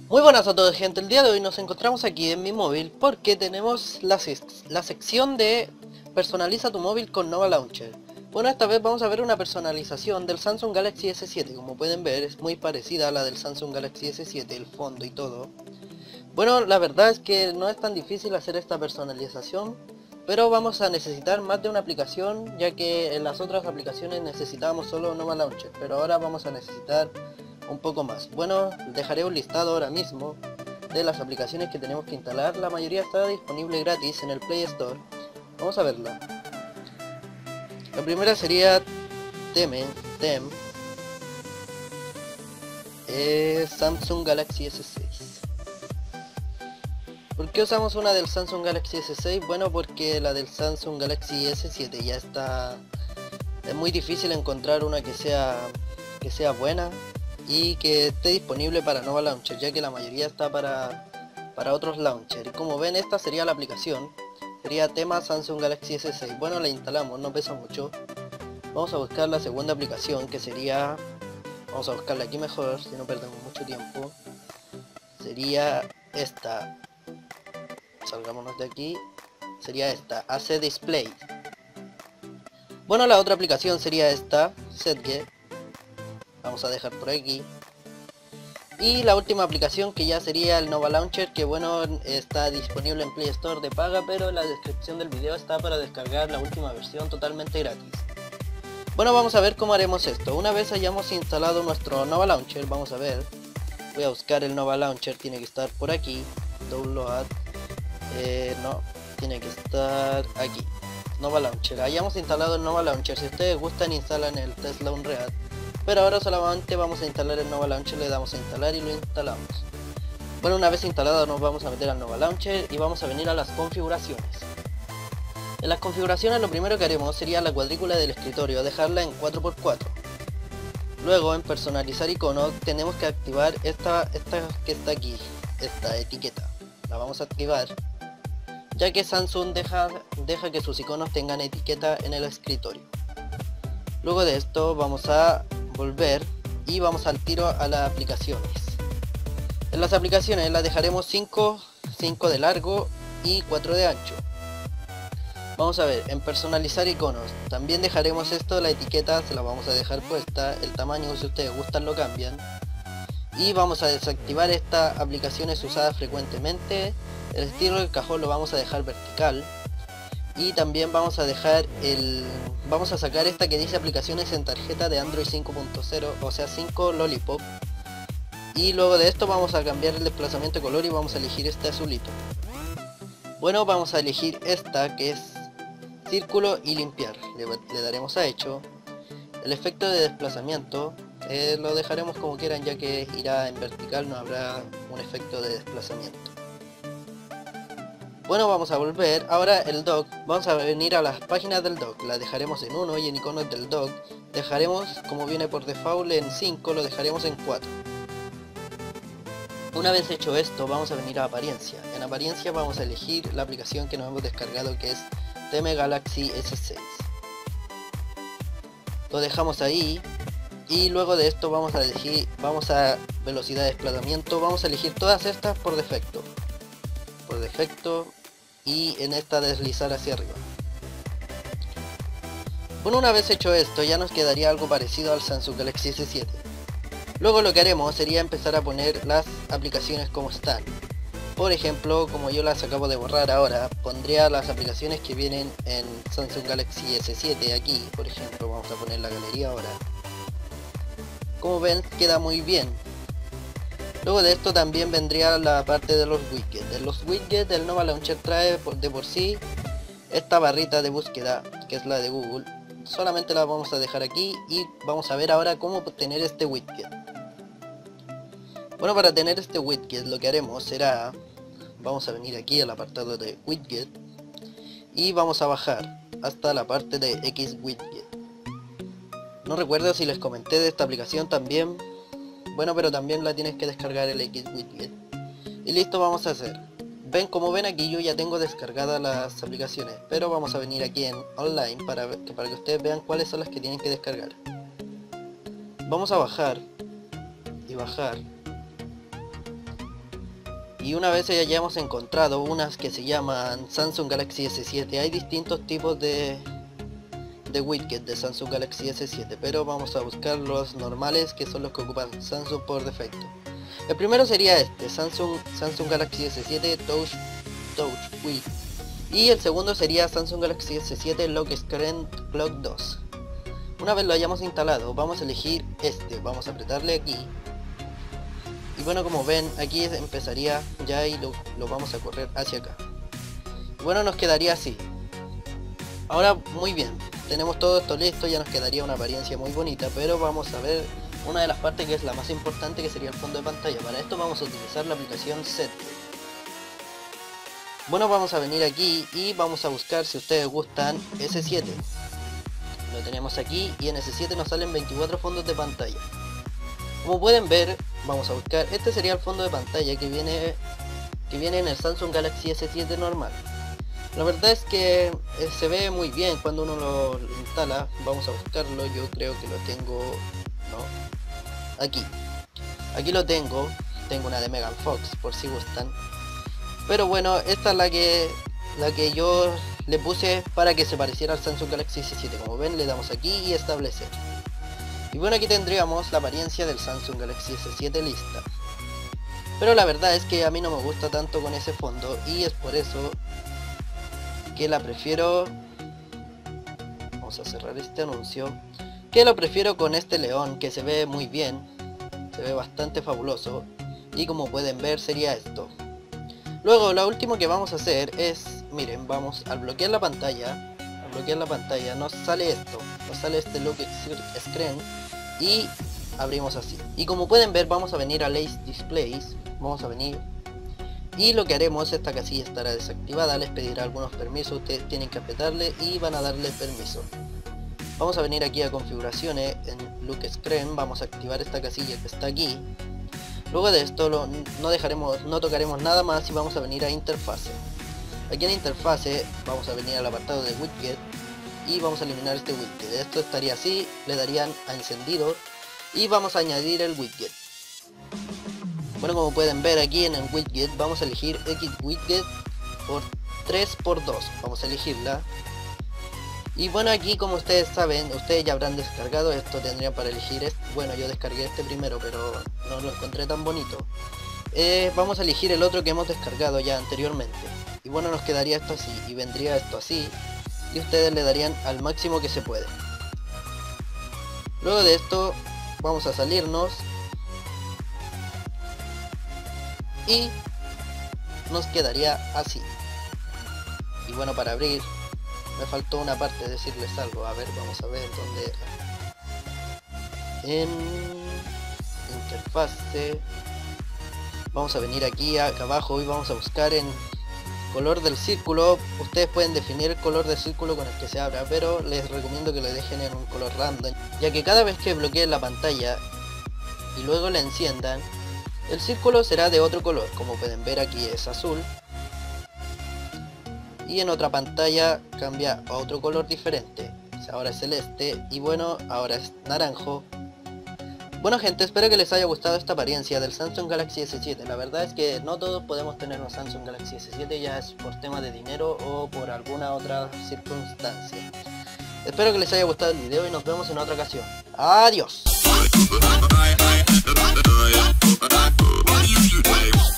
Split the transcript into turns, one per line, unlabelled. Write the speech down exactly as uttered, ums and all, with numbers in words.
Muy buenas a todos, gente. El día de hoy nos encontramos aquí en mi móvil porque tenemos la, la sección de personaliza tu móvil con Nova Launcher. Bueno, esta vez vamos a ver una personalización del Samsung Galaxy S siete. Como pueden ver, es muy parecida a la del Samsung Galaxy S siete, el fondo y todo. Bueno, la verdad es que no es tan difícil hacer esta personalización, pero vamos a necesitar más de una aplicación, ya que en las otras aplicaciones necesitábamos solo Nova Launcher, pero ahora vamos a necesitar un poco más. Bueno, dejaré un listado ahora mismo de las aplicaciones que tenemos que instalar. La mayoría está disponible gratis en el Play Store. Vamos a verla. La primera sería Teme, Tem, eh, Samsung Galaxy S seis. ¿Por qué usamos una del Samsung Galaxy S seis? Bueno, porque la del Samsung Galaxy S siete ya está... Es muy difícil encontrar una que sea, que sea buena y que esté disponible para Nova Launcher, ya que la mayoría está para, para otros launchers. Y como ven, esta sería la aplicación. Sería tema Samsung Galaxy S seis. Bueno, la instalamos, no pesa mucho. Vamos a buscar la segunda aplicación, que sería... Vamos a buscarla aquí mejor, si no perdemos mucho tiempo. Sería esta. Salgámonos de aquí. Sería esta, A C Display. Bueno, la otra aplicación sería esta, SetGet. Vamos a dejar por aquí. Y la última aplicación, que ya sería el Nova Launcher, que bueno, está disponible en Play Store de paga, pero en la descripción del video está para descargar la última versión totalmente gratis. Bueno, vamos a ver cómo haremos esto. Una vez hayamos instalado nuestro Nova Launcher, vamos a ver. Voy a buscar el Nova Launcher, tiene que estar por aquí. Download. Eh, no, tiene que estar aquí. Nova Launcher. Hayamos instalado el Nova Launcher. Si ustedes gustan, instalan el Tesla Unreal. Pero ahora solamente vamos a instalar el Nova Launcher, le damos a instalar y lo instalamos. Bueno, una vez instalado nos vamos a meter al Nova Launcher y vamos a venir a las configuraciones. En las configuraciones lo primero que haremos sería la cuadrícula del escritorio, dejarla en cuatro por cuatro. Luego en personalizar iconos tenemos que activar esta, esta que está aquí, esta etiqueta. La vamos a activar, ya que Samsung deja, deja que sus iconos tengan etiqueta en el escritorio. Luego de esto vamos a volver y vamos al tiro a las aplicaciones. En las aplicaciones las dejaremos cinco, cinco de largo y cuatro de ancho. Vamos a ver, en personalizar iconos también dejaremos esto, la etiqueta se la vamos a dejar puesta, el tamaño si ustedes gustan lo cambian. Y vamos a desactivar estas aplicaciones usadas frecuentemente. El estilo del cajón lo vamos a dejar vertical. Y también vamos a dejar el... Vamos a sacar esta que dice aplicaciones en tarjeta de Android cinco punto cero, o sea cinco Lollipop. Y luego de esto vamos a cambiar el desplazamiento de color y vamos a elegir este azulito. Bueno, vamos a elegir esta que es círculo y limpiar. Le, le daremos a hecho. El efecto de desplazamiento eh, lo dejaremos como quieran, ya que irá en vertical, no habrá un efecto de desplazamiento. Bueno, vamos a volver. Ahora el dock, vamos a venir a las páginas del dock, la dejaremos en uno y en iconos del dock dejaremos, como viene por default en cinco, lo dejaremos en cuatro. Una vez hecho esto, vamos a venir a apariencia. En apariencia vamos a elegir la aplicación que nos hemos descargado, que es Teme Galaxy S seis. Lo dejamos ahí y luego de esto vamos a elegir, vamos a velocidad de desplazamiento, vamos a elegir todas estas por defecto. Por defecto. Y en esta deslizar hacia arriba. Bueno, una vez hecho esto ya nos quedaría algo parecido al Samsung Galaxy S siete. Luego lo que haremos sería empezar a poner las aplicaciones como están. Por ejemplo, como yo las acabo de borrar ahora, pondría las aplicaciones que vienen en Samsung Galaxy S siete aquí. Por ejemplo, vamos a poner la galería ahora. Como ven, queda muy bien. Luego de esto también vendría la parte de los widgets. De los widgets del Nova Launcher trae de por sí esta barrita de búsqueda, que es la de Google. Solamente la vamos a dejar aquí y vamos a ver ahora cómo obtener este widget. Bueno, para tener este widget lo que haremos será, vamos a venir aquí al apartado de widget y vamos a bajar hasta la parte de X widget. No recuerdo si les comenté de esta aplicación también. Bueno, pero también la tienes que descargar el X widget. Y listo, vamos a hacer. Ven, como ven aquí yo ya tengo descargadas las aplicaciones, pero vamos a venir aquí en online para, ver, para que ustedes vean cuáles son las que tienen que descargar. Vamos a bajar y bajar Y una vez ya hayamos encontrado unas que se llaman Samsung Galaxy S siete, hay distintos tipos de, de widget de Samsung Galaxy S siete, pero vamos a buscar los normales, que son los que ocupan Samsung por defecto. El primero sería este, Samsung, Samsung Galaxy S siete Touch, Touch Width. Y el segundo sería Samsung Galaxy S siete Lock Screen Clock dos. Una vez lo hayamos instalado, vamos a elegir este, vamos a apretarle aquí. Y bueno, como ven, aquí empezaría ya y lo, lo vamos a correr hacia acá. Y bueno, nos quedaría así. Ahora, muy bien, tenemos todo esto listo, ya nos quedaría una apariencia muy bonita, pero vamos a ver una de las partes que es la más importante, que sería el fondo de pantalla. Para esto vamos a utilizar la aplicación Set. Bueno, vamos a venir aquí y vamos a buscar, si ustedes gustan, S siete. Lo tenemos aquí y en S siete nos salen veinticuatro fondos de pantalla. Como pueden ver, vamos a buscar, este sería el fondo de pantalla que viene que viene en el Samsung Galaxy S siete normal. La verdad es que eh, se ve muy bien cuando uno lo instala. Vamos a buscarlo, yo creo que lo tengo, no, aquí, aquí lo tengo, tengo una de Megan Fox por si gustan. Pero bueno, esta es la que la que yo le puse para que se pareciera al Samsung Galaxy S siete. Como ven, le damos aquí y establecer. Y bueno, aquí tendríamos la apariencia del Samsung Galaxy S siete lista. Pero la verdad es que a mí no me gusta tanto con ese fondo, y es por eso que la prefiero, vamos a cerrar este anuncio, que lo prefiero con este león, que se ve muy bien, se ve bastante fabuloso, y como pueden ver sería esto. Luego lo último que vamos a hacer es, miren, vamos al bloquear la pantalla, al bloquear la pantalla nos sale esto, nos sale este Lock Screen y abrimos así. Y como pueden ver, vamos a venir a Lace Displays, vamos a venir y lo que haremos, esta casilla estará desactivada, les pedirá algunos permisos, ustedes tienen que apretarle y van a darle permiso. Vamos a venir aquí a configuraciones, en Lock Screen, vamos a activar esta casilla que está aquí. Luego de esto lo, no dejaremos, no tocaremos nada más y vamos a venir a interfase. Aquí en interfase vamos a venir al apartado de widget y vamos a eliminar este widget. Esto estaría así, le darían a encendido y vamos a añadir el widget. Bueno, como pueden ver aquí en el widget vamos a elegir X widget por tres por dos, vamos a elegirla. Y bueno, aquí como ustedes saben, ustedes ya habrán descargado esto, tendrían para elegir este. Bueno, yo descargué este primero, pero no lo encontré tan bonito. Eh, vamos a elegir el otro que hemos descargado ya anteriormente. Y bueno, nos quedaría esto así, y vendría esto así, y ustedes le darían al máximo que se puede. Luego de esto, vamos a salirnos. Y nos quedaría así. Y bueno, para abrir, me faltó una parte, decirles algo. A ver, vamos a ver dónde era. En interfase vamos a venir aquí acá abajo y vamos a buscar en color del círculo. Ustedes pueden definir el color del círculo con el que se abra, pero les recomiendo que lo dejen en un color random, ya que cada vez que bloqueen la pantalla y luego la enciendan, el círculo será de otro color. Como pueden ver, aquí es azul y en otra pantalla cambia a otro color diferente, o sea, ahora es celeste y bueno, ahora es naranjo. Bueno gente, espero que les haya gustado esta apariencia del Samsung Galaxy S siete. La verdad es que no todos podemos tener un Samsung Galaxy S siete, ya es por tema de dinero o por alguna otra circunstancia. Espero que les haya gustado el video y nos vemos en otra ocasión. Adiós.